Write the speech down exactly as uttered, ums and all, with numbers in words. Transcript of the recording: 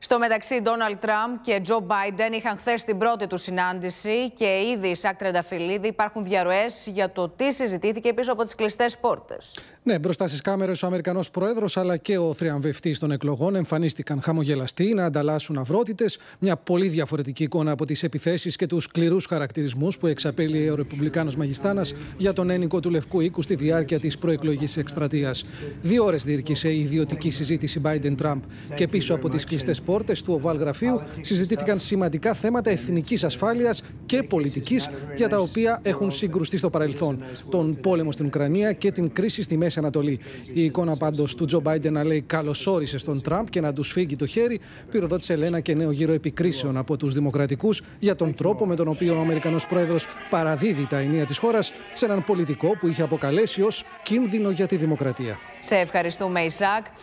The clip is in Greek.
Στο μεταξύ, Ντόναλντ Τραμπ και Τζο Μπάιντεν είχαν χθες την πρώτη του συνάντηση και ήδη, Ισάκ Τρενταφυλλίδη, υπάρχουν διαρροές για το τι συζητήθηκε πίσω από τις κλειστές πόρτες. Ναι, μπροστά στις κάμερες ο Αμερικανός πρόεδρος αλλά και ο θριαμβευτής των εκλογών εμφανίστηκαν χαμογελαστοί να ανταλλάσσουν αυρότητες. Μια πολύ διαφορετική εικόνα από τις επιθέσεις και τους σκληρούς χαρακτηρισμούς που εξαπέλυε ο Ρεπουμπλικάνος Μαγιστάνας για τον ένικο του Λευκού Οίκου στη διάρκεια της προεκλογικής εκστρατείας. Δύο ώρες διήρκησε η ιδιωτική συζήτηση Biden-Trump και πίσω από τις κλειστές πόρτες του Οβάλ Γραφείου συζητήθηκαν σημαντικά θέματα εθνικής ασφάλειας και πολιτικής για τα οποία έχουν συγκρουστεί στο παρελθόν. Τον πόλεμο στην Ουκρανία και την κρίση στη Μέση Ανατολή. Η εικόνα πάντως του Τζο Μπάιντεν να λέει καλωσόρισε στον Τραμπ και να του σφίγγει το χέρι πυροδότησε ένα και νέο γύρο επικρίσεων από τους δημοκρατικούς για τον τρόπο με τον οποίο ο Αμερικανός πρόεδρος παραδίδει τα ενία της χώρας σε έναν πολιτικό που είχε αποκαλέσει ως κίνδυνο για τη δημοκρατία. Σε ευχαριστούμε, Ισάκ.